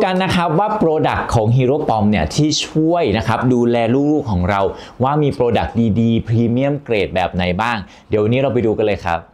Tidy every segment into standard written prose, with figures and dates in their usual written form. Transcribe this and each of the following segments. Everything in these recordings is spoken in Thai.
กันนะครับว่า Product ของ Hero Pom เนี่ยที่ช่วยนะครับดูแลลูกๆของเราว่ามี Product ดีๆ Premium Grade แบบไหนบ้างเดี๋ยววันนี้เราไปดูกันเลยครับ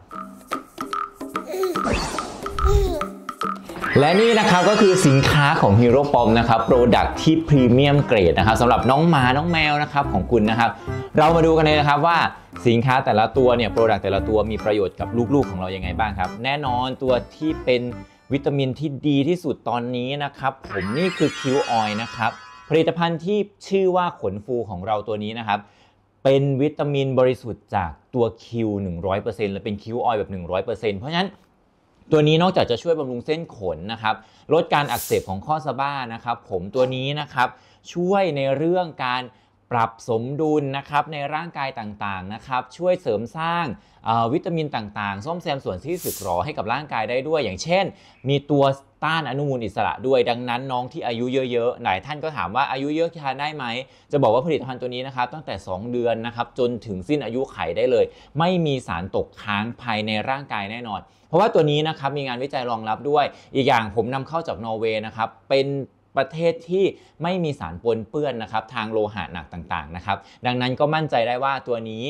และนี่นะครับก็คือสินค้าของ Hero Pom นะครับ Product ที่ Premium Grade นะครับสำหรับน้องหมาน้องแมวนะครับของคุณนะครับเรามาดูกันเลยนะครับว่าสินค้าแต่ละตัวเนี่ย Product แต่ละตัวมีประโยชน์กับลูกๆของเรายังไงบ้างครับแน่นอนตัวที่เป็นวิตามินที่ดีที่สุดตอนนี้นะครับผมนี่คือ Q Oil นะครับผลิตภัณฑ์ที่ชื่อว่าขนฟูของเราตัวนี้นะครับเป็นวิตามินบริสุทธิ์จากตัว Q 100% และเป็น Q Oil แบบ 100% เพราะฉะนั้นตัวนี้นอกจากจะช่วยบำรุงเส้นขนนะครับลดการอักเสบของข้อสะบ้านะครับผมตัวนี้นะครับช่วยในเรื่องการปรับสมดุลนะครับในร่างกายต่างๆนะครับช่วยเสริมสร้างวิตามินต่างๆซ่อมแซมส่วนที่สึกหรอให้กับร่างกายได้ด้วยอย่างเช่นมีตัวต้านอนุมูลอิสระด้วยดังนั้นน้องที่อายุเยอะๆหลายท่านก็ถามว่าอายุเยอะทานได้ไหมจะบอกว่าผลิตภัณฑ์ตัวนี้นะครับตั้งแต่2เดือนนะครับจนถึงสิ้นอายุไขได้เลยไม่มีสารตกค้างภายในร่างกายแน่นอนเพราะว่าตัวนี้นะครับมีงานวิจัยรองรับด้วยอีกอย่างผมนำเข้าจากนอร์เวย์นะครับเป็นประเทศที่ไม่มีสารปนเปื้อนนะครับทางโลหะหนักต่างๆนะครับดังนั้นก็มั่นใจได้ว่าตัวนี้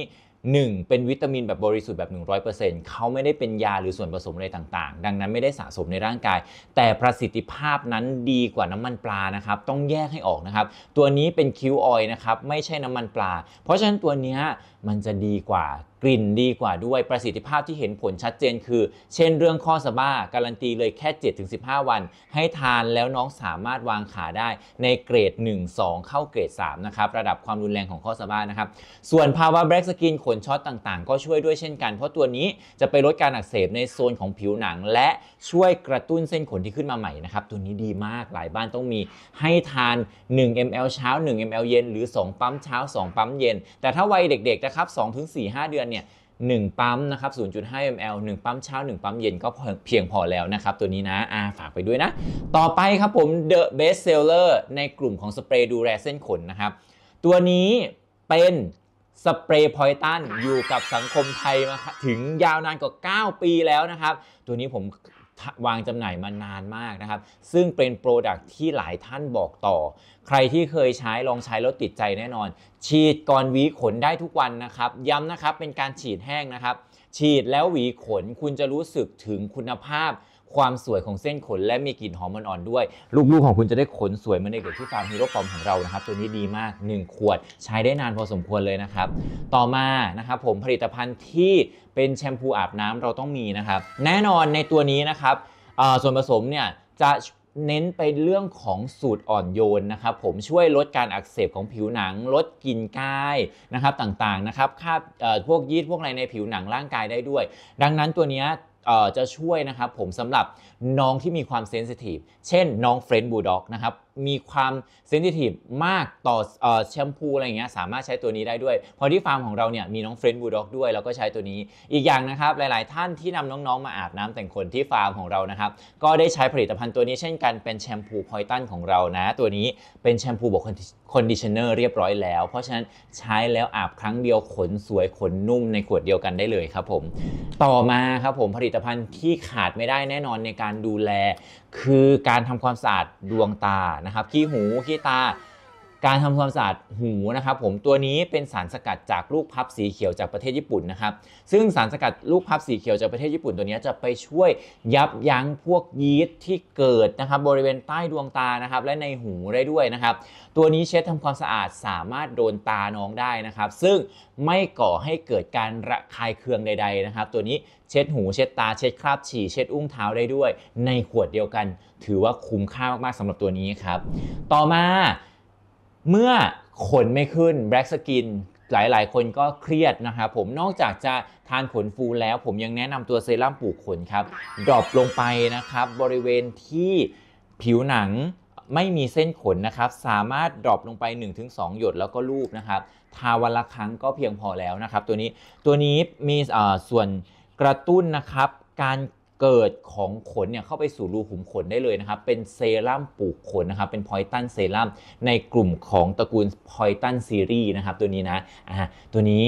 1เป็นวิตามินแบบบริสุทธิ์แบบ 100% เขาไม่ได้เป็นยาหรือส่วนผสมอะไรต่างๆดังนั้นไม่ได้สะสมในร่างกายแต่ประสิทธิภาพนั้นดีกว่าน้ำมันปลานะครับต้องแยกให้ออกนะครับตัวนี้เป็นคิวออยล์นะครับไม่ใช่น้ำมันปลาเพราะฉะนั้นตัวนี้มันจะดีกว่ากลิ่นดีกว่าด้วยประสิทธิภาพที่เห็นผลชัดเจนคือเช่นเรื่องข้อสะบ้าการันตีเลยแค่ 7-15 วันให้ทานแล้วน้องสามารถวางขาได้ในเกรด 1-2 เข้าเกรด 3 นะครับระดับความรุนแรงของข้อสะบ้านะครับส่วนภาวะแบล็กสกินขนช็อตต่างๆก็ช่วยด้วยเช่นกันเพราะตัวนี้จะไปลดการอักเสบในโซนของผิวหนังและช่วยกระตุ้นเส้นขนที่ขึ้นมาใหม่นะครับตัวนี้ดีมากหลายบ้านต้องมีให้ทาน1 ml เช้า1 ml เย็นหรือ2ปั๊มเช้า2ปั๊มเย็นแต่ถ้าวัยเด็กๆนะครับ 2-4-5 เดือนเนี่ย1ปั๊มนะครับ 0.5 ml 1ปั๊มเช้า1ปั๊มเย็นก็เพียงพอแล้วนะครับตัวนี้นะฝากไปด้วยนะต่อไปครับผม The Best Seller ในกลุ่มของสเปรย์ดูแลเส้นขนนะครับตัวนี้เป็นสเปรย์พอยตันอยู่กับสังคมไทยมาถึงยาวนานกว่า9 ปีแล้วนะครับตัวนี้ผมวางจำหน่ายมานานมากนะครับซึ่งเป็นโปรดักที่หลายท่านบอกต่อใครที่เคยใช้ลองใช้แล้วติดใจแน่นอนฉีดก่อนหวีขนได้ทุกวันนะครับย้ำนะครับเป็นการฉีดแห้งนะครับฉีดแล้วหวีขนคุณจะรู้สึกถึงคุณภาพความสวยของเส้นขนและมีกลิ่นหอมอ่อนๆด้วยลูกๆของคุณจะได้ขนสวยเหมือนเด็กๆที่ฟาร์มฮีโร่ปอมของเรานะครับตัวนี้ดีมาก1 ขวดใช้ได้นานพอสมควรเลยนะครับต่อมานะครับผมผลิตภัณฑ์ที่เป็นแชมพูอาบน้ำเราต้องมีนะครับแน่นอนในตัวนี้นะครับส่วนผสมเนี่ยจะเน้นไปเรื่องของสูตรอ่อนโยนนะครับผมช่วยลดการอักเสบของผิวหนังลดกลิ่นกายนะครับต่างๆนะครับคราบพวกยีสต์พวกอะไรในผิวหนังร่างกายได้ด้วยดังนั้นตัวนี้จะช่วยนะครับผมสำหรับน้องที่มีความเซนซิทีฟเช่นน้องเฟรนช์บูลด็อกนะครับมีความเซนซิทีฟมากต่อแชมพูอะไรอย่างเงี้ยสามารถใช้ตัวนี้ได้ด้วยพอที่ฟาร์มของเราเนี่ยมีน้องเฟรนช์บูลด็อกด้วยแล้วก็ใช้ตัวนี้อีกอย่างนะครับหลายๆท่านที่นำน้องๆมาอาบน้ำแต่งขนที่ฟาร์มของเรานะครับก็ได้ใช้ผลิตภัณฑ์ตัวนี้เช่นกันเป็นแชมพูพอยตันของเรานะตัวนี้เป็นแชมพูบวกคอนดิชเนอร์เรียบร้อยแล้วเพราะฉะนั้นใช้แล้วอาบครั้งเดียวขนสวยขนนุ่มในขวดเดียวกันได้เลยครับผมต่อมาครับผมผลิตภัณฑ์ที่ขาดไม่ได้แน่นอนในการดูแลคือการทำความสะอาดดวงตานะครับขี้หูขี้ตาการทำความสะอาดหูนะครับผมตัวนี้เป็นสารสกัดจากลูกพลับสีเขียวจากประเทศญี่ปุ่นนะครับซึ่งสารสกัดลูกพลับสีเขียวจากประเทศญี่ปุ่นตัวนี้จะไปช่วยยับยั้งพวกยีสต์ที่เกิดนะครับบริเวณใต้ดวงตานะครับและในหูได้ด้วยนะครับตัวนี้เช็ดทำความสะอาดสามารถโดนตาน้องได้นะครับซึ่งไม่ก่อให้เกิดการระคายเคืองใดๆนะครับตัวนี้เช็ดหูเช็ดตาเช็ดคราบฉี่เช็ดอุ้งเท้าได้ด้วยในขวดเดียวกันถือว่าคุ้มค่ามากๆสำหรับตัวนี้ครับต่อมาเมื่อขนไม่ขึ้น Black Skin หลายๆคนก็เครียดนะครับผมนอกจากจะทานขนฟูแล้วผมยังแนะนำตัวเซรั่มปลูกขนครับดรอปลงไปนะครับบริเวณที่ผิวหนังไม่มีเส้นขนนะครับสามารถดรอปลงไป 1-2 หยดแล้วก็ลูบนะครับทาวันละครั้งก็เพียงพอแล้วนะครับตัวนี้มีส่วนกระตุ้นนะครับการเกิดของขนเนี่ยเข้าไปสู่รูขุมขนได้เลยนะครับเป็นเซรั่มปลูกขนนะครับเป็นพอยตันเซรั่มในกลุ่มของตระกูลพอยตันซีรีส์นะครับตัวนี้นะตัวนี้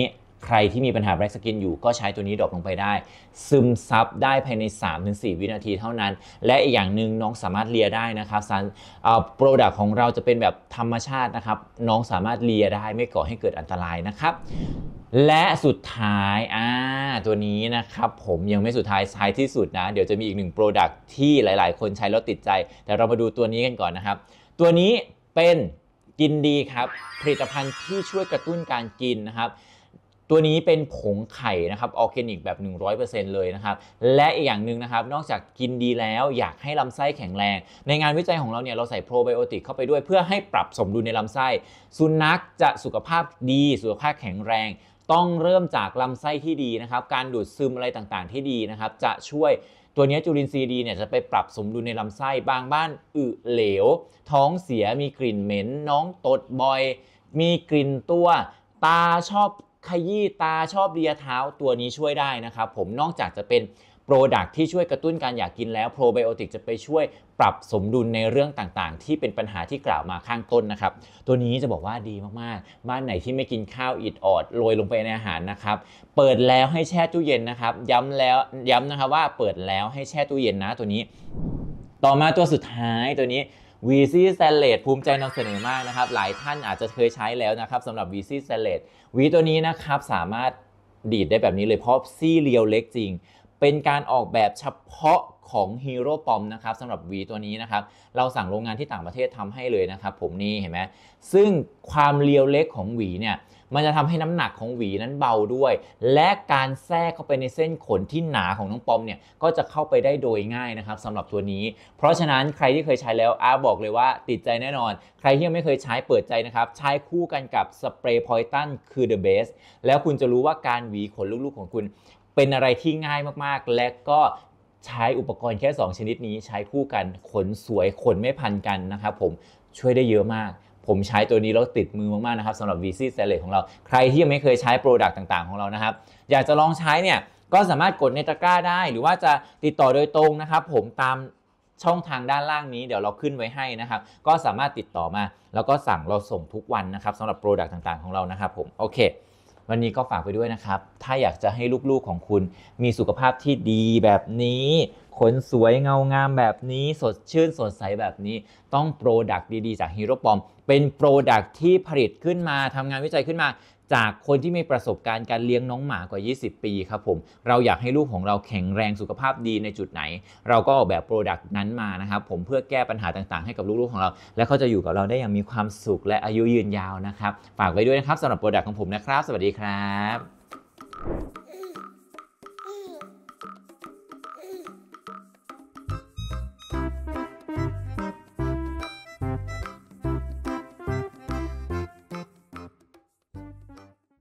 ใครที่มีปัญหา Black Skin อยู่ก็ใช้ตัวนี้ดรอปลงไปได้ซึมซับได้ภายใน 3-4 วินาทีเท่านั้นและอีกอย่างหนึ่งน้องสามารถเลียได้นะครับโปรดักต์ของเราจะเป็นแบบธรรมชาตินะครับน้องสามารถเลียได้ไม่ก่อให้เกิดอันตรายนะครับและสุดท้ายตัวนี้นะครับผมยังไม่สุดท้ายที่สุดนะเดี๋ยวจะมีอีกหนึ่งโปรดักต์ที่หลายๆคนใช้แล้วติดใจแต่เรามาดูตัวนี้กันก่อนนะครับตัวนี้เป็นกินดีครับผลิตภัณฑ์ที่ช่วยกระตุ้นการกินนะครับตัวนี้เป็นผงไข่นะครับออร์แกนิกแบบ 100% เลยนะครับและอีกอย่างหนึ่งนะครับนอกจากกินดีแล้วอยากให้ลำไส้แข็งแรงในงานวิจัยของเราเนี่ยเราใส่โปรไบโอติกเข้าไปด้วยเพื่อให้ปรับสมดุลในลำไส้สุนัขจะสุขภาพดีสุขภาพแข็งแรงต้องเริ่มจากลำไส้ที่ดีนะครับการดูดซึมอะไรต่างๆที่ดีนะครับจะช่วยตัวนี้จุลินทรีย์ดีเนี่ยจะไปปรับสมดุลในลำไส้บางบ้านอึเหลวท้องเสียมีกลิ่นเหม็นน้องตดบ่อยมีกลิ่นตัวตาชอบขยี้ตาชอบเลียเท้าตัวนี้ช่วยได้นะครับผมนอกจากจะเป็นโปรดักที่ช่วยกระตุ้นการอยากกินแล้วโปรไบโอติกจะไปช่วยปรับสมดุลในเรื่องต่างๆที่เป็นปัญหาที่กล่าวมาข้างต้นนะครับตัวนี้จะบอกว่าดีมากๆบ้านไหนที่ไม่กินข้าวอิดออดโรยลงไปในอาหารนะครับเปิดแล้วให้แช่ตู้เย็นนะครับย้ำนะครับว่าเปิดแล้วให้แช่ตู้เย็นนะตัวนี้ต่อมาตัวสุดท้ายตัวนี้VC Salad ภูมิใจนำเสนอมากนะครับหลายท่านอาจจะเคยใช้แล้วนะครับสำหรับ VC Salad วีตัวนี้นะครับสามารถดีดได้แบบนี้เลยเพราะซี่เรียวเล็กจริงเป็นการออกแบบเฉพาะของ Hero Pom นะครับสำหรับหวีตัวนี้นะครับเราสั่งโรงงานที่ต่างประเทศทำให้เลยนะครับผมนี่เห็นไหมซึ่งความเรียวเล็กของหวีเนี่ยมันจะทำให้น้ำหนักของหวีนั้นเบาด้วยและการแทรกเข้าไปในเส้นขนที่หนาของน้องปอมเนี่ยก็จะเข้าไปได้โดยง่ายนะครับสำหรับตัวนี้เพราะฉะนั้นใครที่เคยใช้แล้วบอกเลยว่าติดใจแน่นอนใครที่ยังไม่เคยใช้เปิดใจนะครับใช้คู่กันกับสเปรย์พอยตันคือ The Best แล้วคุณจะรู้ว่าการหวีขนลูกๆของคุณเป็นอะไรที่ง่ายมากๆและก็ใช้อุปกรณ์แค่2ชนิดนี้ใช้คู่กันขนสวยขนไม่พันกันนะครับผมช่วยได้เยอะมากผมใช้ตัวนี้แล้วติดมือมากๆนะครับสำหรับ VC Salad ของเราใครที่ยังไม่เคยใช้โปรดักต์ต่างๆของเรานะครับอยากจะลองใช้เนี่ยก็สามารถกดในตะกร้าได้หรือว่าจะติดต่อโดยตรงนะครับผมตามช่องทางด้านล่างนี้เดี๋ยวเราขึ้นไว้ให้นะครับก็สามารถติดต่อมาแล้วก็สั่งเราส่งทุกวันนะครับสำหรับโปรดักต์ต่างๆของเรานะครับผมโอเควันนี้ก็ฝากไปด้วยนะครับถ้าอยากจะให้ลูกๆของคุณมีสุขภาพที่ดีแบบนี้ขนสวยเงางามแบบนี้สดชื่นสดใสแบบนี้ต้องโปรดักต์ดีๆจาก Hero Pom เป็นโปรดักต์ที่ผลิตขึ้นมาทำงานวิจัยขึ้นมาจากคนที่มีประสบการณ์การเลี้ยงน้องหมากว่า20 ปีครับผมเราอยากให้ลูกของเราแข็งแรงสุขภาพดีในจุดไหนเราก็ออกแบบโปรดักต์นั้นมานะครับผมเพื่อแก้ปัญหาต่างๆให้กับลูกๆของเราและเขาจะอยู่กับเราได้อย่างมีความสุขและอายุยืนยาวนะครับฝากไว้ด้วยนะครับสำหรับโปรดักต์ของผมนะครับสวัสดีครับ